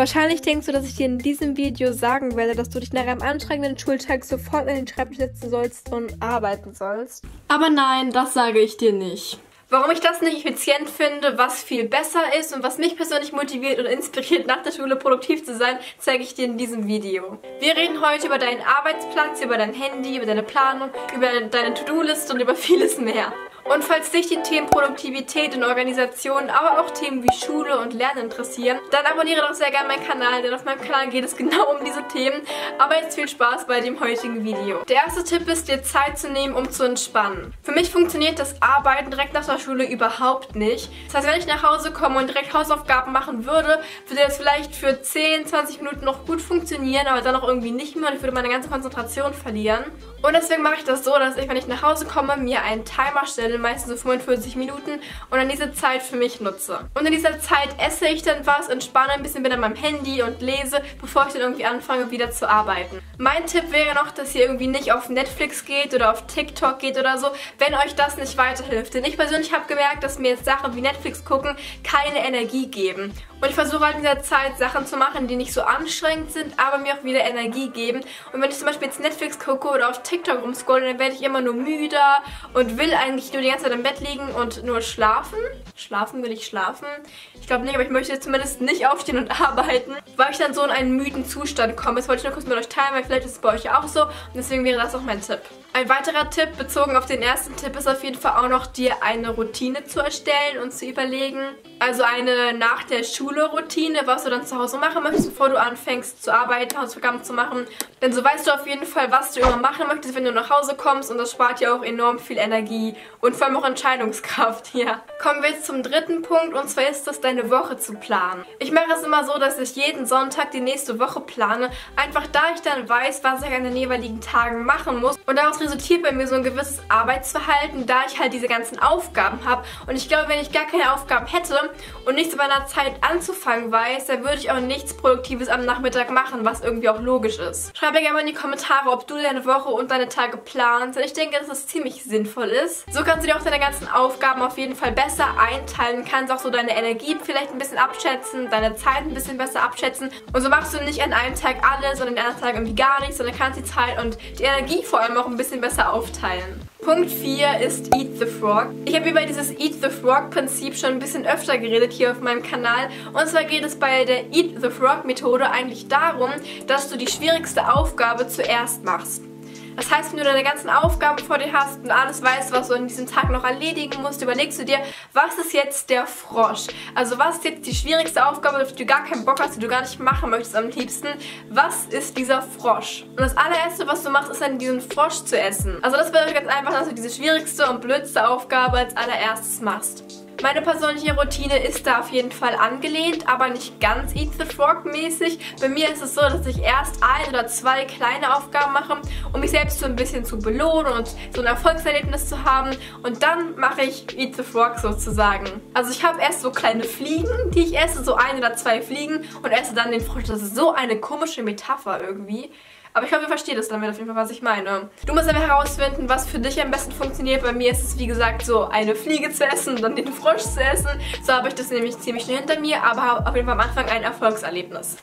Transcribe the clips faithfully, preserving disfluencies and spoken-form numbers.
Wahrscheinlich denkst du, dass ich dir in diesem Video sagen werde, dass du dich nach einem anstrengenden Schultag sofort an den Schreibtisch setzen sollst und arbeiten sollst. Aber nein, das sage ich dir nicht. Warum ich das nicht effizient finde, was viel besser ist und was mich persönlich motiviert und inspiriert, nach der Schule produktiv zu sein, zeige ich dir in diesem Video. Wir reden heute über deinen Arbeitsplatz, über dein Handy, über deine Planung, über deine To-Do-Liste und über vieles mehr. Und falls dich die Themen Produktivität und Organisation, aber auch Themen wie Schule und Lernen interessieren, dann abonniere doch sehr gerne meinen Kanal, denn auf meinem Kanal geht es genau um diese Themen. Aber jetzt viel Spaß bei dem heutigen Video. Der erste Tipp ist, dir Zeit zu nehmen, um zu entspannen. Für mich funktioniert das Arbeiten direkt nach der Schule überhaupt nicht. Das heißt, wenn ich nach Hause komme und direkt Hausaufgaben machen würde, würde das vielleicht für zehn, zwanzig Minuten noch gut funktionieren, aber dann auch irgendwie nicht mehr und ich würde meine ganze Konzentration verlieren. Und deswegen mache ich das so, dass ich, wenn ich nach Hause komme, mir einen Timer stelle, meistens so fünfundvierzig Minuten, und dann diese Zeit für mich nutze. Und in dieser Zeit esse ich dann was, entspanne ein bisschen, bin an meinem Handy und lese, bevor ich dann irgendwie anfange, wieder zu arbeiten. Mein Tipp wäre noch, dass ihr irgendwie nicht auf Netflix geht oder auf TikTok geht oder so, wenn euch das nicht weiterhilft. Denn ich persönlich habe gemerkt, dass mir jetzt Sachen wie Netflix gucken keine Energie geben. Und ich versuche halt in dieser Zeit Sachen zu machen, die nicht so anstrengend sind, aber mir auch wieder Energie geben. Und wenn ich zum Beispiel jetzt Netflix gucke oder auf TikTok rumscrolle, dann werde ich immer nur müder und will eigentlich nur die ganze Zeit im Bett liegen und nur schlafen. Schlafen will ich schlafen? Ich glaube nicht, aber ich möchte zumindest nicht aufstehen und arbeiten, weil ich dann so in einen müden Zustand komme. Das wollte ich nur kurz mit euch teilen, weil vielleicht ist es bei euch auch so. Und deswegen wäre das auch mein Tipp. Ein weiterer Tipp, bezogen auf den ersten Tipp, ist auf jeden Fall auch noch, dir eine Routine zu erstellen und zu überlegen. Also eine nach der Schule Routine, was du dann zu Hause machen möchtest, bevor du anfängst zu arbeiten, Hausaufgaben zu machen. Denn so weißt du auf jeden Fall, was du immer machen möchtest, wenn du nach Hause kommst, und das spart dir auch enorm viel Energie und vor allem auch Entscheidungskraft. Ja. Kommen wir jetzt zum dritten Punkt, und zwar ist das, deine Woche zu planen. Ich mache es immer so, dass ich jeden Sonntag die nächste Woche plane, einfach da ich dann weiß, was ich an den jeweiligen Tagen machen muss, und daraus resultiert bei mir so ein gewisses Arbeitsverhalten, da ich halt diese ganzen Aufgaben habe. Und ich glaube, wenn ich gar keine Aufgaben hätte und nichts in meiner Zeit anzufangen weiß, dann würde ich auch nichts Produktives am Nachmittag machen, was irgendwie auch logisch ist. Schreib mir gerne mal in die Kommentare, ob du deine Woche und deine Tage planst, denn ich denke, dass das ziemlich sinnvoll ist. So kannst du dir auch deine ganzen Aufgaben auf jeden Fall besser einteilen, kannst auch so deine Energie vielleicht ein bisschen abschätzen, deine Zeit ein bisschen besser abschätzen, und so machst du nicht an einem Tag alles und an den anderen Tag irgendwie gar nichts, sondern kannst die Zeit und die Energie vor allem auch ein bisschen besser aufteilen. Punkt vier ist Eat the Frog. Ich habe über dieses Eat the Frog Prinzip schon ein bisschen öfter geredet hier auf meinem Kanal. Und zwar geht es bei der Eat the Frog Methode eigentlich darum, dass du die schwierigste Aufgabe zuerst machst. Das heißt, wenn du deine ganzen Aufgaben vor dir hast und alles weißt, was du an diesem Tag noch erledigen musst, überlegst du dir, was ist jetzt der Frosch? Also was ist jetzt die schwierigste Aufgabe, auf die du gar keinen Bock hast, die du gar nicht machen möchtest am liebsten? Was ist dieser Frosch? Und das allererste, was du machst, ist dann diesen Frosch zu essen. Also das bedeutet ganz einfach, dass du diese schwierigste und blödste Aufgabe als allererstes machst. Meine persönliche Routine ist da auf jeden Fall angelehnt, aber nicht ganz Eat the Frog mäßig. Bei mir ist es so, dass ich erst ein oder zwei kleine Aufgaben mache, um mich selbst so ein bisschen zu belohnen und so ein Erfolgserlebnis zu haben. Und dann mache ich Eat the Frog sozusagen. Also ich habe erst so kleine Fliegen, die ich esse, so ein oder zwei Fliegen, und esse dann den Frosch. Das ist so eine komische Metapher irgendwie. Aber ich hoffe, ihr versteht es damit auf jeden Fall, was ich meine. Du musst einfach herausfinden, was für dich am besten funktioniert. Bei mir ist es, wie gesagt, so eine Fliege zu essen und dann den Frosch zu essen. So habe ich das nämlich ziemlich schnell hinter mir, aber habe auf jeden Fall am Anfang ein Erfolgserlebnis.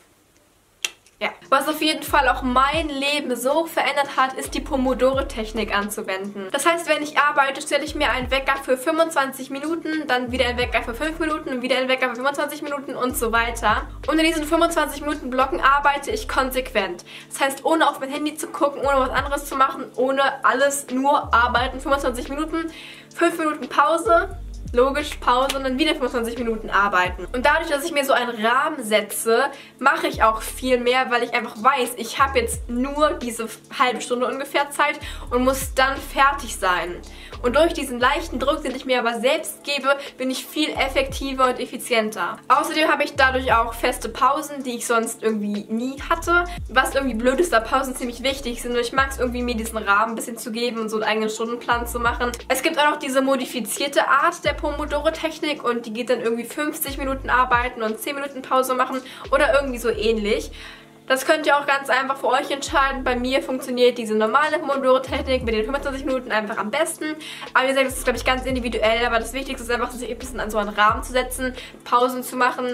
Ja. Was auf jeden Fall auch mein Leben so verändert hat, ist die Pomodoro-Technik anzuwenden. Das heißt, wenn ich arbeite, stelle ich mir einen Wecker für fünfundzwanzig Minuten, dann wieder einen Wecker für fünf Minuten und wieder einen Wecker für fünfundzwanzig Minuten und so weiter. Und in diesen fünfundzwanzig Minuten Blocken arbeite ich konsequent. Das heißt, ohne auf mein Handy zu gucken, ohne was anderes zu machen, ohne alles, nur arbeiten. fünfundzwanzig Minuten, fünf Minuten Pause. Logisch, Pause und dann wieder fünfundzwanzig Minuten arbeiten. Und dadurch, dass ich mir so einen Rahmen setze, mache ich auch viel mehr, weil ich einfach weiß, ich habe jetzt nur diese halbe Stunde ungefähr Zeit und muss dann fertig sein. Und durch diesen leichten Druck, den ich mir aber selbst gebe, bin ich viel effektiver und effizienter. Außerdem habe ich dadurch auch feste Pausen, die ich sonst irgendwie nie hatte. Was irgendwie blöd ist, da Pausen ziemlich wichtig sind. Und ich mag es irgendwie, mir diesen Rahmen ein bisschen zu geben und so einen eigenen Stundenplan zu machen. Es gibt auch noch diese modifizierte Art der Pomodoro-Technik, und die geht dann irgendwie fünfzig Minuten arbeiten und zehn Minuten Pause machen oder irgendwie so ähnlich. Das könnt ihr auch ganz einfach für euch entscheiden. Bei mir funktioniert diese normale Pomodoro-Technik mit den fünfundzwanzig Minuten einfach am besten. Aber wie gesagt, das ist, glaube ich, ganz individuell. Aber das Wichtigste ist einfach, sich ein bisschen an so einen Rahmen zu setzen, Pausen zu machen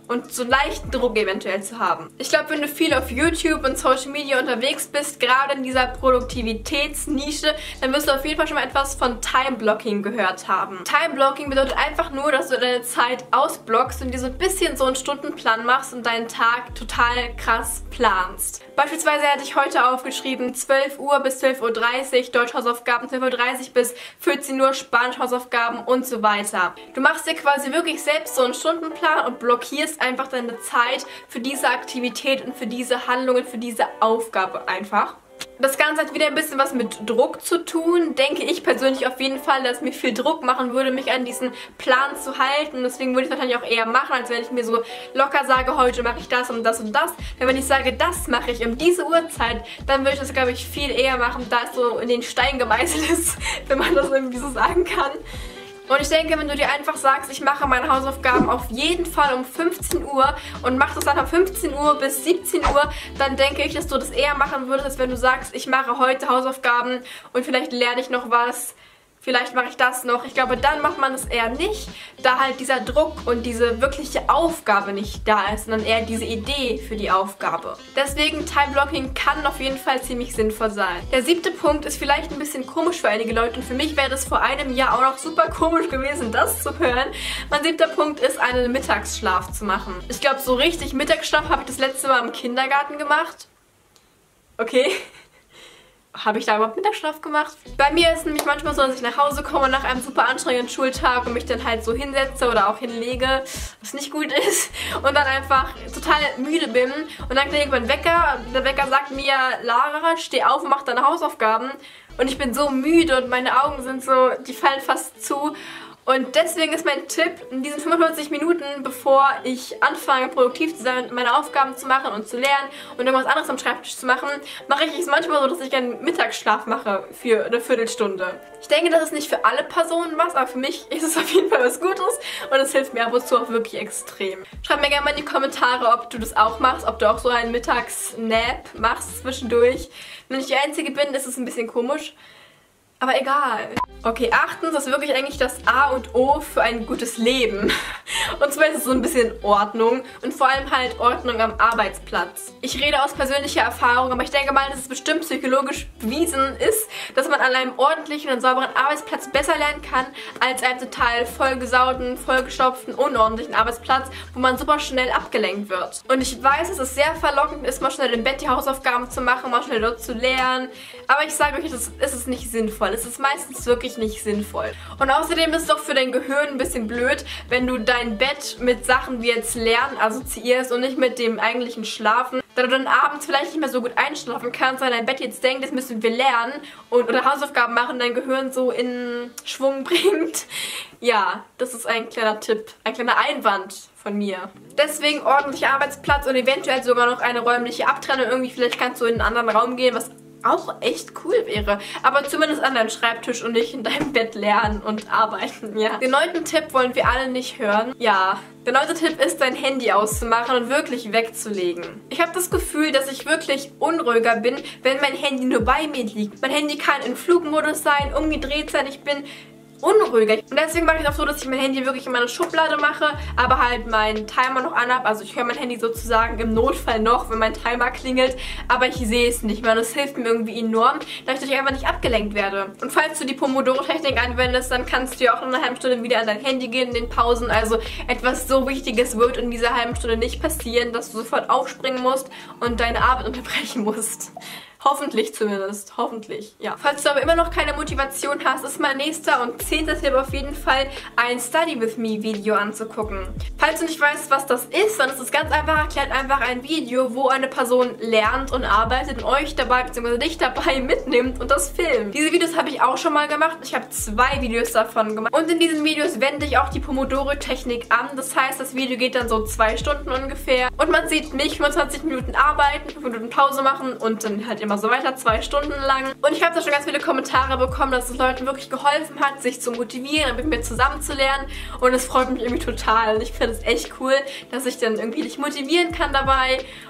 und so leichten Druck eventuell zu haben. Ich glaube, wenn du viel auf YouTube und Social Media unterwegs bist, gerade in dieser Produktivitätsnische, dann wirst du auf jeden Fall schon mal etwas von Time Blocking gehört haben. Time Blocking bedeutet einfach nur, dass du deine Zeit ausblockst und dir so ein bisschen so einen Stundenplan machst und deinen Tag total krass planst. Beispielsweise hätte ich heute aufgeschrieben, zwölf Uhr bis zwölf Uhr dreißig Deutschhausaufgaben, zwölf Uhr dreißig bis vierzehn Uhr Spanischhausaufgaben und so weiter. Du machst dir quasi wirklich selbst so einen Stundenplan und blockierst einfach deine Zeit für diese Aktivität und für diese Handlungen, für diese Aufgabe einfach. Das Ganze hat wieder ein bisschen was mit Druck zu tun, denke ich persönlich auf jeden Fall, dass es mir viel Druck machen würde, mich an diesen Plan zu halten. Deswegen würde ich es wahrscheinlich auch eher machen, als wenn ich mir so locker sage, heute mache ich das und das und das. Denn wenn ich sage, das mache ich um diese Uhrzeit, dann würde ich das, glaube ich, viel eher machen, da es so in den Stein gemeißelt ist, wenn man das irgendwie so sagen kann. Und ich denke, wenn du dir einfach sagst, ich mache meine Hausaufgaben auf jeden Fall um fünfzehn Uhr und mach das dann von fünfzehn Uhr bis siebzehn Uhr, dann denke ich, dass du das eher machen würdest, als wenn du sagst, ich mache heute Hausaufgaben und vielleicht lerne ich noch was. Vielleicht mache ich das noch. Ich glaube, dann macht man es eher nicht, da halt dieser Druck und diese wirkliche Aufgabe nicht da ist, sondern eher diese Idee für die Aufgabe. Deswegen, Time-Blocking kann auf jeden Fall ziemlich sinnvoll sein. Der siebte Punkt ist vielleicht ein bisschen komisch für einige Leute und für mich wäre das vor einem Jahr auch noch super komisch gewesen, das zu hören. Mein siebter Punkt ist, einen Mittagsschlaf zu machen. Ich glaube, so richtig Mittagsschlaf habe ich das letzte Mal im Kindergarten gemacht. Okay. Habe ich da überhaupt Mittagsschlaf gemacht? Bei mir ist es nämlich manchmal so, dass ich nach Hause komme nach einem super anstrengenden Schultag und mich dann halt so hinsetze oder auch hinlege, was nicht gut ist, und dann einfach total müde bin. Und dann klingelt mein Wecker. Der Wecker sagt mir, Lara, steh auf und mach deine Hausaufgaben. Und ich bin so müde und meine Augen sind so, die fallen fast zu. Und deswegen ist mein Tipp, in diesen fünfundvierzig Minuten, bevor ich anfange, produktiv zu sein, meine Aufgaben zu machen und zu lernen und irgendwas anderes am Schreibtisch zu machen, mache ich es manchmal so, dass ich einen Mittagsschlaf mache für eine Viertelstunde. Ich denke, das ist nicht für alle Personen was, aber für mich ist es auf jeden Fall was Gutes und es hilft mir ab und zu auch wirklich extrem. Schreib mir gerne mal in die Kommentare, ob du das auch machst, ob du auch so einen Mittagsnap machst zwischendurch. Wenn ich die Einzige bin, ist es ein bisschen komisch. Aber egal. Okay, achtens ist wirklich eigentlich das A und O für ein gutes Leben. Und zwar ist es so ein bisschen Ordnung und vor allem halt Ordnung am Arbeitsplatz. Ich rede aus persönlicher Erfahrung, aber ich denke mal, dass es bestimmt psychologisch bewiesen ist, dass man an einem ordentlichen und sauberen Arbeitsplatz besser lernen kann, als einem total vollgesauten, vollgestopften, unordentlichen Arbeitsplatz, wo man super schnell abgelenkt wird. Und ich weiß, dass es sehr verlockend ist, mal schnell im Bett die Hausaufgaben zu machen, mal schnell dort zu lernen. Aber ich sage euch, es ist nicht sinnvoll. Es ist meistens wirklich nicht sinnvoll. Und außerdem ist es doch für dein Gehirn ein bisschen blöd, wenn du dein Bett mit Sachen wie jetzt Lernen assoziierst und nicht mit dem eigentlichen Schlafen. Da du dann abends vielleicht nicht mehr so gut einschlafen kannst, weil dein Bett jetzt denkt, jetzt müssen wir lernen und oder Hausaufgaben machen, dein Gehirn so in Schwung bringt. Ja, das ist ein kleiner Tipp, ein kleiner Einwand von mir. Deswegen ordentlicher Arbeitsplatz und eventuell sogar noch eine räumliche Abtrennung. Irgendwie vielleicht kannst du in einen anderen Raum gehen, was auch echt cool wäre. Aber zumindest an deinem Schreibtisch und nicht in deinem Bett lernen und arbeiten, ja. Den neunten Tipp wollen wir alle nicht hören. Ja, der neunte Tipp ist, dein Handy auszumachen und wirklich wegzulegen. Ich habe das Gefühl, dass ich wirklich unruhiger bin, wenn mein Handy nur bei mir liegt. Mein Handy kann in Flugmodus sein, umgedreht sein. Ich bin unruhiger. Und deswegen mache ich es auch so, dass ich mein Handy wirklich in meine Schublade mache, aber halt meinen Timer noch anhab. Also ich höre mein Handy sozusagen im Notfall noch, wenn mein Timer klingelt, aber ich sehe es nicht mehr. Und das hilft mir irgendwie enorm, da ich dadurch einfach nicht abgelenkt werde. Und falls du die Pomodoro-Technik anwendest, dann kannst du ja auch in einer halben Stunde wieder an dein Handy gehen in den Pausen. Also etwas so Wichtiges wird in dieser halben Stunde nicht passieren, dass du sofort aufspringen musst und deine Arbeit unterbrechen musst. Hoffentlich zumindest. Hoffentlich, ja. Falls du aber immer noch keine Motivation hast, ist mein nächster und zehnter Tipp auf jeden Fall, ein Study With Me Video anzugucken. Falls du nicht weißt, was das ist, dann ist es ganz einfach erklärt, einfach ein Video, wo eine Person lernt und arbeitet und euch dabei bzw. dich dabei mitnimmt und das filmt. Diese Videos habe ich auch schon mal gemacht. Ich habe zwei Videos davon gemacht. Und in diesen Videos wende ich auch die Pomodoro-Technik an. Das heißt, das Video geht dann so zwei Stunden ungefähr. Und man sieht mich fünfundzwanzig Minuten arbeiten, fünf Minuten Pause machen und dann halt immer so weiter, zwei Stunden lang. Und ich habe da schon ganz viele Kommentare bekommen, dass es Leuten wirklich geholfen hat, sich zu motivieren, mit mir zusammen zu lernen. Und es freut mich irgendwie total. Und ich finde es echt cool, dass ich dann irgendwie dich motivieren kann dabei.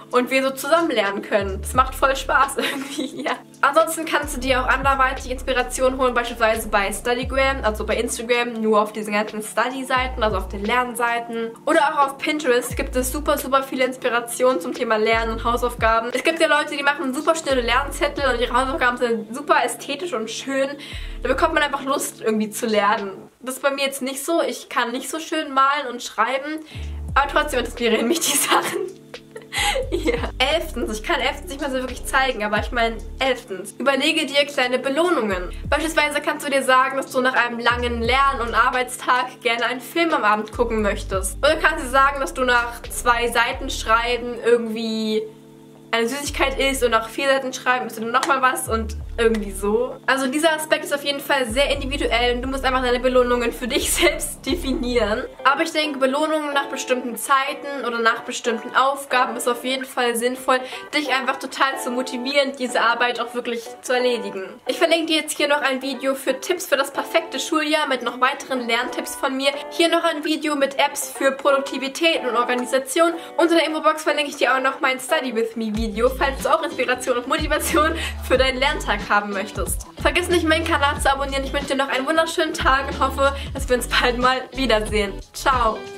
und wir so zusammen lernen können. Das macht voll Spaß irgendwie, ja. Ansonsten kannst du dir auch anderweitig Inspiration holen, beispielsweise bei Studygram, also bei Instagram, nur auf diesen ganzen Study-Seiten, also auf den Lernseiten. Oder auch auf Pinterest gibt es super, super viele Inspirationen zum Thema Lernen und Hausaufgaben. Es gibt ja Leute, die machen super schnelle Lernzettel und ihre Hausaufgaben sind super ästhetisch und schön. Da bekommt man einfach Lust, irgendwie zu lernen. Das ist bei mir jetzt nicht so. Ich kann nicht so schön malen und schreiben, aber trotzdem inspirieren mich die Sachen. Ja. Elftens, ich kann elftens nicht mehr so wirklich zeigen, aber ich meine elftens. Überlege dir kleine Belohnungen. Beispielsweise kannst du dir sagen, dass du nach einem langen Lern- und Arbeitstag gerne einen Film am Abend gucken möchtest. Oder kannst du sagen, dass du nach zwei Seiten schreiben irgendwie eine Süßigkeit isst und nach vier Seiten schreiben isst du nochmal was und irgendwie so. Also dieser Aspekt ist auf jeden Fall sehr individuell und du musst einfach deine Belohnungen für dich selbst definieren. Aber ich denke, Belohnungen nach bestimmten Zeiten oder nach bestimmten Aufgaben ist auf jeden Fall sinnvoll, dich einfach total zu motivieren, diese Arbeit auch wirklich zu erledigen. Ich verlinke dir jetzt hier noch ein Video für Tipps für das perfekte Schuljahr mit noch weiteren Lerntipps von mir. Hier noch ein Video mit Apps für Produktivität und Organisation. Unter der Infobox verlinke ich dir auch noch mein Study with Me Video, falls du auch Inspiration und Motivation für deinen Lerntag haben möchtest. Vergiss nicht, meinen Kanal zu abonnieren. Ich wünsche dir noch einen wunderschönen Tag und hoffe, dass wir uns bald mal wiedersehen. Ciao!